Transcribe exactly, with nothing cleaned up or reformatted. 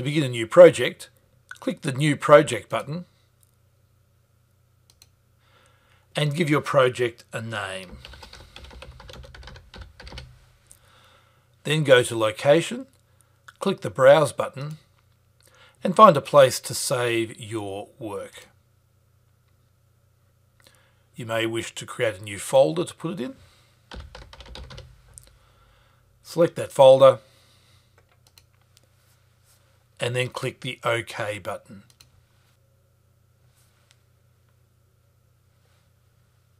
To begin a new project, click the New Project button and give your project a name. Then go to Location, click the Browse button and find a place to save your work. You may wish to create a new folder to put it in. Select that folder and then click the OK button.